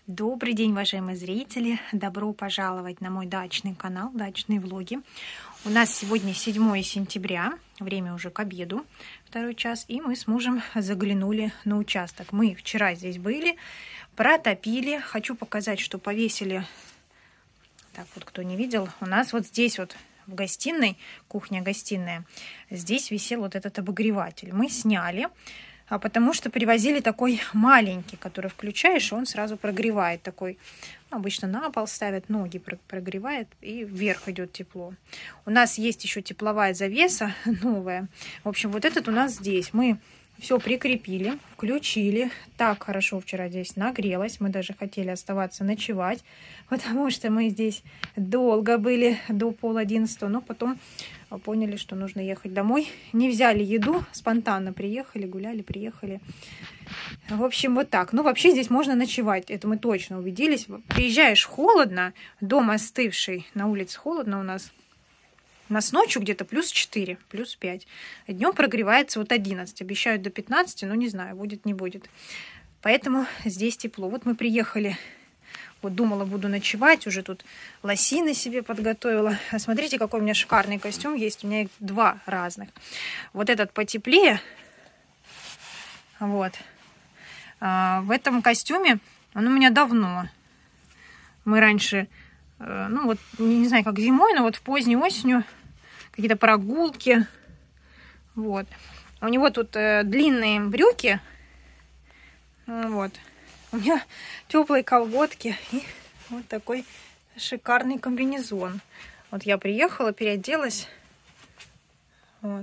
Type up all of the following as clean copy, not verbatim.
Добрый день, уважаемые зрители! Добро пожаловать на мой дачный канал «Дачные влоги». У нас сегодня 7 сентября, время уже к обеду, 2 час, и мы с мужем заглянули на участок. Мы вчера здесь были, протопили. Хочу показать, что повесили, так вот, кто не видел, у нас вот здесь вот в гостиной, кухня-гостиная, здесь висел вот этот обогреватель. Мы сняли, потому что привозили такой маленький, который включаешь, и он сразу прогревает. Такой, обычно на пол ставят, ноги прогревает, и вверх идет тепло. У нас есть еще тепловая завеса новая. В общем, вот этот у нас здесь. Мы все прикрепили, включили. Так хорошо вчера здесь нагрелось. Мы даже хотели оставаться ночевать, потому что мы здесь долго были, до 10:30, но потом поняли, что нужно ехать домой. Не взяли еду, спонтанно приехали, гуляли, приехали. В общем, вот так. Ну, вообще здесь можно ночевать, это мы точно убедились. Приезжаешь холодно, дом остывший, на улице холодно у нас. У нас ночью где-то +4, +5. Днем прогревается вот 11. Обещают до 15, но не знаю, будет, не будет. Поэтому здесь тепло. Вот мы приехали. Вот думала, буду ночевать. Уже тут лосины себе подготовила. А смотрите, какой у меня шикарный костюм есть. У меня их 2 разных. Вот этот потеплее. Вот. В этом костюме, он у меня давно. Мы раньше, ну вот, не знаю, как зимой, но вот в поздней осенью какие-то прогулки. Вот. У него тут длинные брюки. Вот. У меня теплые колготки и вот такой шикарный комбинезон. Вот я приехала, переоделась. Вот.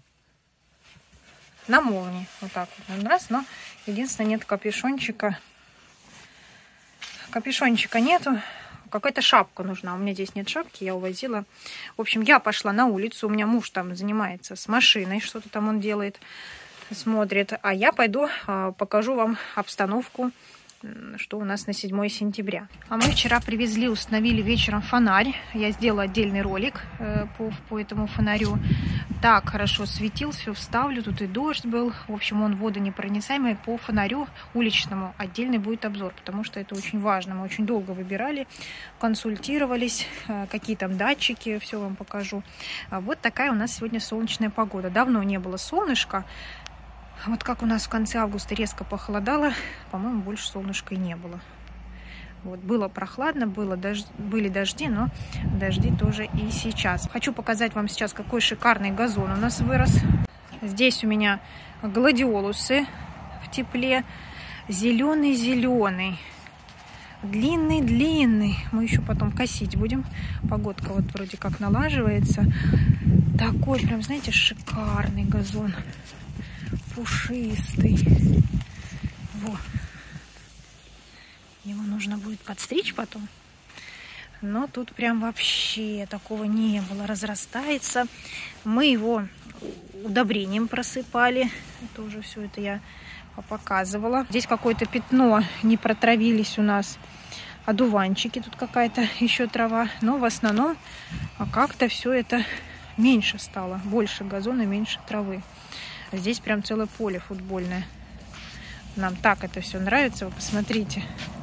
На молнии. Вот так вот. Раз, но единственное, нет капюшончика. Капюшончика нету. Какая-то шапка нужна. У меня здесь нет шапки, я увозила. В общем, я пошла на улицу. У меня муж там занимается с машиной. Что-то там он делает, смотрит. А я пойду покажу вам обстановку, что у нас на 7 сентября. А мы вчера привезли, установили вечером фонарь. Я сделала отдельный ролик по этому фонарю. Так хорошо светил, все вставлю. Тут и дождь был. В общем, он водонепроницаемый. По фонарю уличному отдельный будет обзор, потому что это очень важно. Мы очень долго выбирали, консультировались, какие там датчики, все вам покажу. Вот такая у нас сегодня солнечная погода. Давно не было солнышка. Вот как у нас в конце августа резко похолодало, по-моему, больше солнышка и не было. Вот, было прохладно, были дожди, но дожди тоже и сейчас. Хочу показать вам сейчас, какой шикарный газон у нас вырос. Здесь у меня гладиолусы в тепле. Зеленый-зеленый. Длинный-длинный. Мы еще потом косить будем. Погодка вот вроде как налаживается. Такой прям, знаете, шикарный газон. Пушистый. Во. Его нужно будет подстричь потом. Но тут прям вообще такого не было. Разрастается. Мы его удобрением просыпали. Тоже все это я показывала. Здесь какое-то пятно. Не протравились у нас одуванчики. Тут какая-то еще трава. Но в основном как-то все это меньше стало. Больше газона, меньше травы. Здесь прям целое поле футбольное. Нам так это все нравится. Вы посмотрите.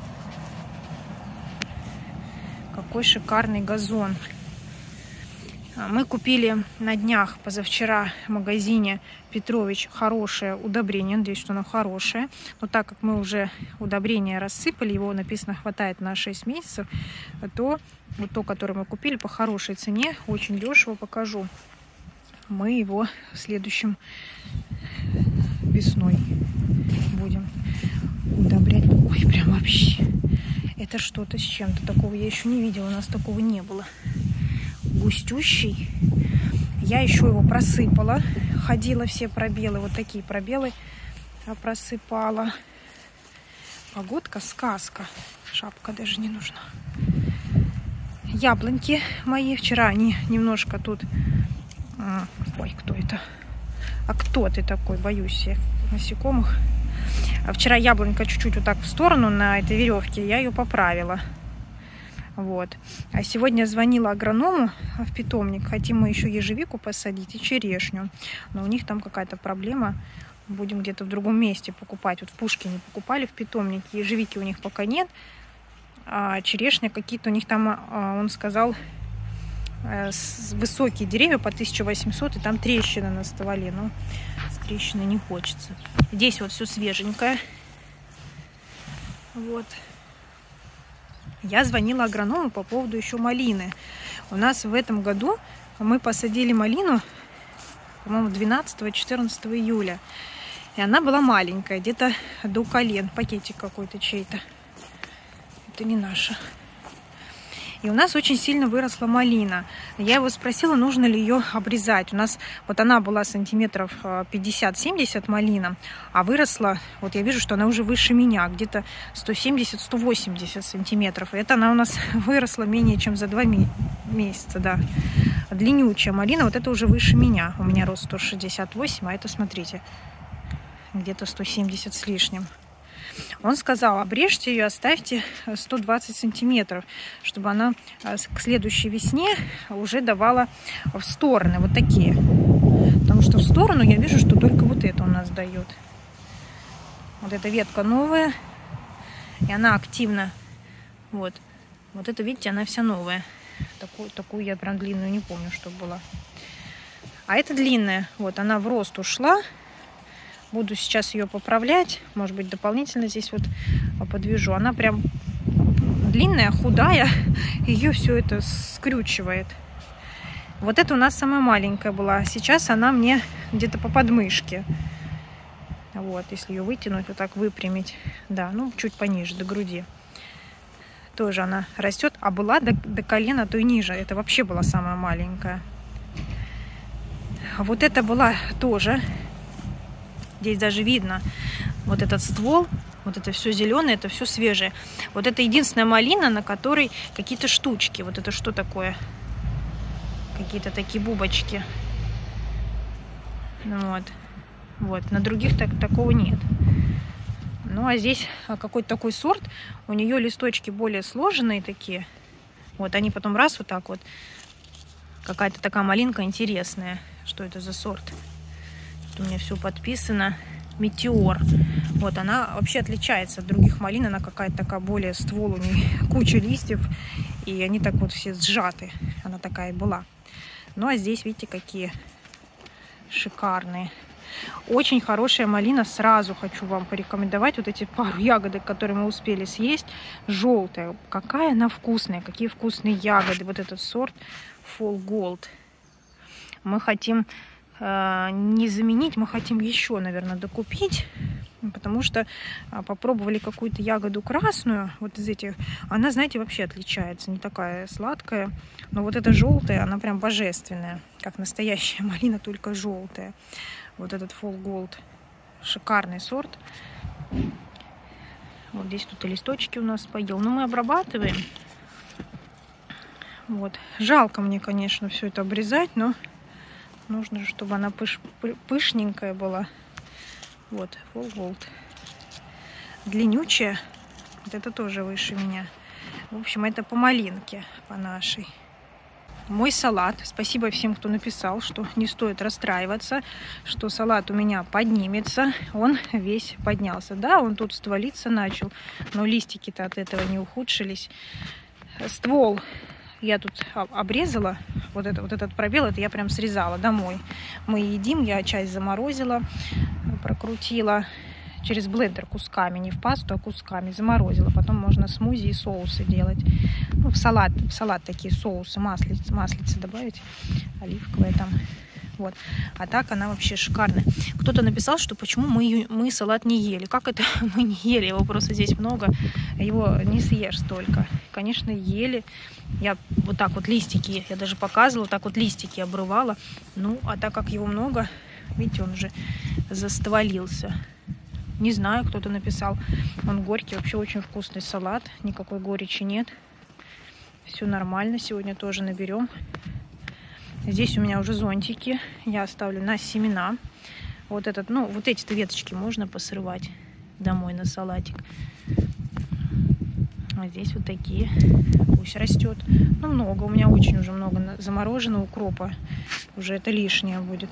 Какой шикарный газон. Мы купили на днях, позавчера, в магазине Петрович хорошее удобрение. Надеюсь, что оно хорошее. Но так как мы уже удобрение рассыпали, его написано хватает на 6 месяцев, то вот то, которое мы купили по хорошей цене, очень дешево, покажу. Мы его в следующем весной будем удобрять. Ой, прям вообще. Это что-то с чем-то. Такого я еще не видела. У нас такого не было. Густющий. Я еще его просыпала. Ходила все пробелы. Вот такие пробелы просыпала. Погодка сказка. Шапка даже не нужна. Яблоньки мои. Вчера они немножко тут... Ой, кто это? А кто ты такой? Боюсь я насекомых. А вчера яблонька чуть-чуть вот так в сторону на этой веревке. Я ее поправила. Вот. А сегодня звонила агроному в питомник. Хотим мы еще ежевику посадить и черешню. Но у них там какая-то проблема. Будем где-то в другом месте покупать. Вот в Пушкине покупали в питомнике. Ежевики у них пока нет. черешня какие-то у них там, он сказал, высокие деревья по 1800, и там трещины на стволе. Но с трещиной не хочется. Здесь вот все свеженькое. Вот. Я звонила агроному по поводу еще малины. У нас в этом году мы посадили малину, по-моему, 12-14 июля. И она была маленькая, где-то до колен. Пакетик какой-то чей-то. Это не наша. И у нас очень сильно выросла малина. Я его спросила, нужно ли ее обрезать. У нас вот она была сантиметров 50-70 малина, а выросла, вот я вижу, что она уже выше меня, где-то 170-180 сантиметров. И это она у нас выросла менее чем за 2 месяца, да. Длиннючая малина, вот это уже выше меня. У меня рост 168, а это, смотрите, где-то 170 с лишним. Он сказал, обрежьте ее, оставьте 120 сантиметров, чтобы она к следующей весне уже давала в стороны вот такие. Потому что в сторону я вижу, что только вот это у нас дает. Вот эта ветка новая, и она активно. Вот это, видите, она вся новая. Такую я прям длинную не помню, что была. А это длинная. Вот она в рост ушла. Буду сейчас ее поправлять. Может быть, дополнительно здесь вот подвяжу. Она прям длинная, худая. Ее все это скрючивает. Вот это у нас самая маленькая была. Сейчас она мне где-то по подмышке. Вот, если ее вытянуть, вот так выпрямить. Да, ну, чуть пониже, до груди. Тоже она растет. А была до колена, то и ниже. Это вообще была самая маленькая. Вот это была тоже... Здесь даже видно вот этот ствол, вот это все зеленое, это все свежее. Вот это единственная малина, на которой какие-то штучки. Вот это что такое? Какие-то такие бубочки. Вот. На других такого нет. Ну, а здесь какой-то такой сорт. У нее листочки более сложенные такие. Вот, они потом раз вот так вот. Какая-то такая малинка интересная. Что это за сорт? У меня все подписано. Метеор. Вот она вообще отличается от других малин. Она какая-то такая более ствол, у нее куча листьев. И они так вот все сжаты. Она такая и была. Ну а здесь, видите, какие шикарные. Очень хорошая малина. Сразу хочу вам порекомендовать. Вот эти пару ягодок, которые мы успели съесть. Желтая. Какая она вкусная. Какие вкусные ягоды. Вот этот сорт Fall Gold. Мы хотим... не заменить, мы хотим еще, наверное, докупить, потому что попробовали какую-то ягоду красную, вот из этих, она, знаете, вообще отличается, не такая сладкая, но вот эта желтая, она прям божественная, как настоящая малина, только желтая. Вот этот Fall Gold, шикарный сорт. Вот здесь тут и листочки у нас поел, но мы обрабатываем. Вот, жалко мне, конечно, все это обрезать, но нужно же, чтобы она пышненькая была. Вот, Fall Gold. Длиннючая. Вот это тоже выше меня. В общем, это по малинке, по нашей. Мой салат. Спасибо всем, кто написал, что не стоит расстраиваться, что салат у меня поднимется. Он весь поднялся. Да, он тут стволиться начал, но листики-то от этого не ухудшились. Ствол я тут обрезала. Вот этот пробел, это я прям срезала домой. Мы едим, я часть заморозила, прокрутила через блендер кусками, не в пасту, а кусками заморозила. Потом можно смузи и соусы делать. Ну, в салат такие соусы, маслица добавить, оливковое там. Вот. А так она вообще шикарная. Кто-то написал, что почему мы салат не ели. Как это мы не ели? Его просто здесь много. Его не съешь столько. Конечно, ели. Я вот так вот листики, я даже показывала, вот так вот листики обрывала. Ну, а так как его много, видите, он уже застволился. Не знаю, кто-то написал. Он горький, вообще очень вкусный салат. Никакой горечи нет. Все нормально. Сегодня тоже наберем. Здесь у меня уже зонтики. Я оставлю на семена. Вот этот, ну, вот эти-то веточки можно посрывать домой на салатик. А здесь вот такие. Пусть растет. Ну, много. У меня очень уже много замороженного укропа. Уже это лишнее будет.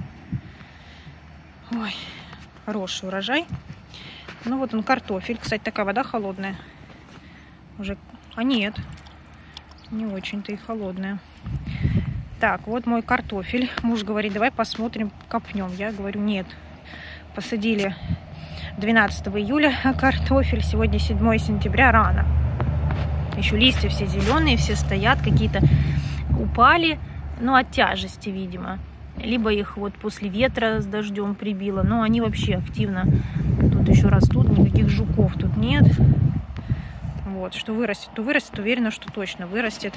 Ой, хороший урожай. Ну, вот он, картофель. Кстати, такая вода холодная. Уже... А нет, не очень-то и холодная. Так, вот мой картофель. Муж говорит, давай посмотрим, копнем. Я говорю, нет. Посадили 12 июля картофель. Сегодня 7 сентября, рано. Еще листья все зеленые, все стоят, какие-то упали. Ну, от тяжести, видимо. Либо их вот после ветра с дождем прибило. Но они вообще активно тут еще растут. Никаких жуков тут нет. Вот, что вырастет, то вырастет. Уверена, что точно вырастет.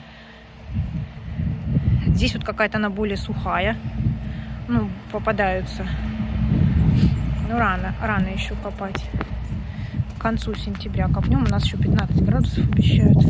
Здесь вот какая-то она более сухая. Ну, попадаются. Ну, рано еще копать. К концу сентября копнем. У нас еще 15 градусов обещают.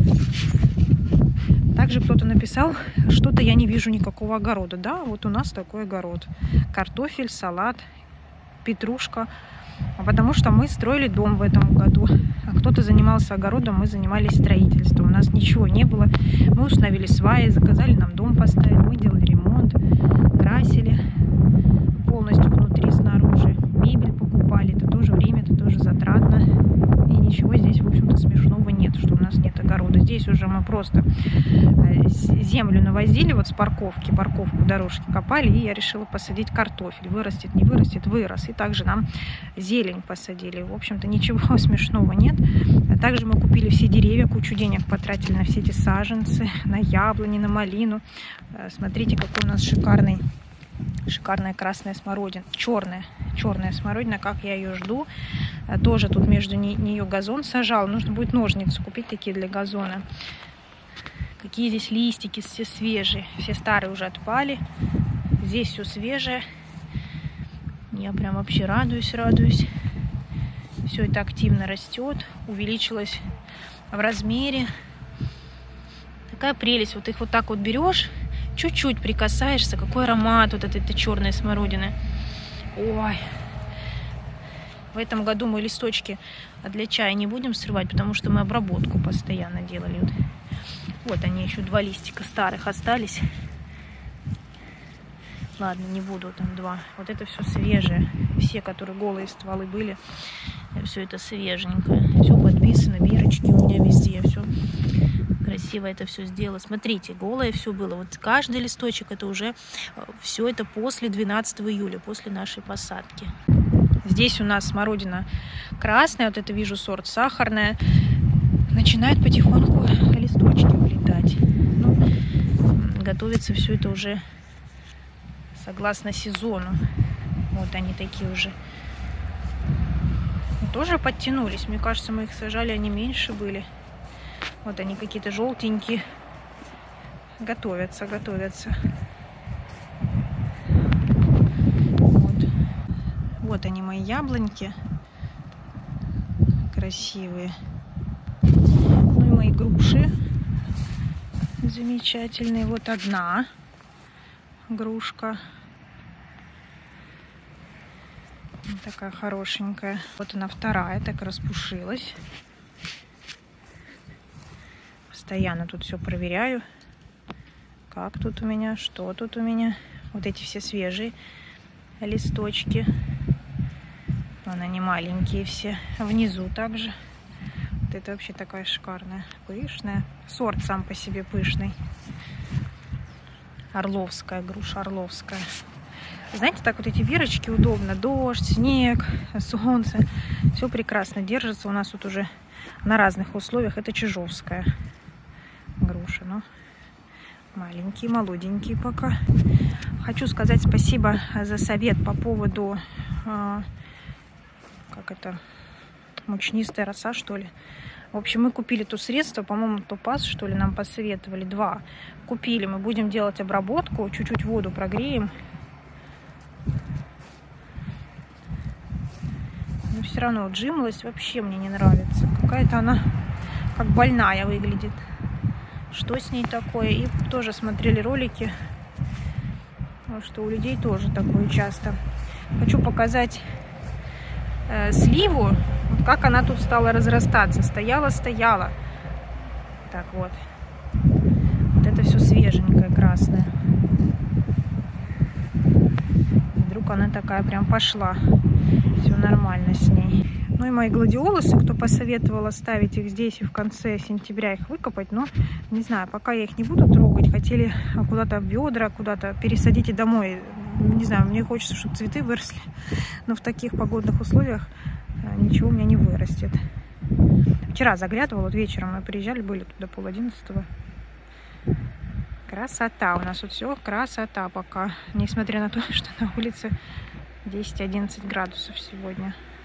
Также кто-то написал, что-то я не вижу никакого огорода. Да, вот у нас такой огород. Картофель, салат, петрушка. Потому что мы строили дом в этом году. А кто-то занимался огородом, мы занимались строительством. У нас ничего не было. Мы установили сваи, заказали нам дом поставить. Мы делали ремонт, красили полностью внутри, снаружи. Мебель покупали. Это тоже время, это тоже затратно. И ничего здесь, в общем-то, смешного нет, что у нас нет огорода. Здесь уже мы просто землю навозили вот с парковки, парковку дорожки копали, и я решила посадить картофель. Вырастет, не вырастет, вырос. И также нам зелень посадили. В общем-то, ничего смешного нет. А также мы купили все деревья, кучу денег потратили на все эти саженцы, на яблони, на малину. Смотрите, какой у нас шикарная красная смородина. Черная смородина, как я ее жду. Тоже тут между нее газон сажал. Нужно будет ножницы купить такие для газона. Какие здесь листики, все свежие. Все старые уже отпали. Здесь все свежее. Я прям вообще радуюсь. Все это активно растет. Увеличилось в размере. Такая прелесть. Вот их вот так вот берешь, чуть-чуть прикасаешься. Какой аромат вот этой черной смородины. Ой. В этом году мы листочки для чая не будем срывать, потому что мы обработку постоянно делали. Вот они, еще 2 листика старых остались. Ладно, не буду, там 2. Вот это все свежее. Все, которые голые стволы были, все это свеженькое. Все подписано, бирочки у меня везде. Все красиво это все сделала. Смотрите, голое все было. Вот каждый листочек, это уже все это после 12 июля, после нашей посадки. Здесь у нас смородина красная, вот это вижу сорт сахарная. Начинает потихоньку листочки вылетать. Ну, готовится все это уже согласно сезону. Вот они такие уже. Тоже подтянулись. Мне кажется, мы их сажали, они меньше были. Вот они какие-то желтенькие. Готовятся. Вот они, мои яблоньки. Красивые. Ну и мои груши. Замечательные. Вот одна грушка. Вот такая хорошенькая. Вот она вторая, так распушилась. Постоянно тут все проверяю. Как тут у меня, что тут у меня. Вот эти все свежие листочки. Вон они маленькие все. Внизу также. Вот это вообще такая шикарная, пышная. Сорт сам по себе пышный. Орловская, груша орловская. Знаете, так вот эти вирочки удобно. Дождь, снег, солнце. Все прекрасно держится. У нас тут уже на разных условиях. Это чижовская груша. Но маленькие, молоденькие пока. Хочу сказать спасибо за совет по поводу, как это, мучнистая роса, что ли. В общем, мы купили то средство, по-моему, Топаз, что ли, нам посоветовали. 2 купили. Мы будем делать обработку. Чуть-чуть воду прогреем. Но все равно вот жимолость вообще мне не нравится. Какая-то она как больная выглядит. Что с ней такое? И тоже смотрели ролики, что у людей тоже такое часто. Хочу показать сливу. Вот как она тут стала разрастаться. Стояла. Так вот. Вот это все свеженькое, красное. Вдруг она такая прям пошла. Все нормально с ней. Ну и мои гладиолусы, кто посоветовал оставить их здесь и в конце сентября их выкопать, но не знаю, пока я их не буду трогать. Хотели куда-то в ведра, куда-то пересадить и домой. Не знаю, мне хочется, чтобы цветы выросли, но в таких погодных условиях ничего у меня не вырастет. Вчера заглядывала, вот вечером мы приезжали, были туда 10:30. Красота, у нас тут все красота пока, несмотря на то, что на улице 10-11 градусов сегодня.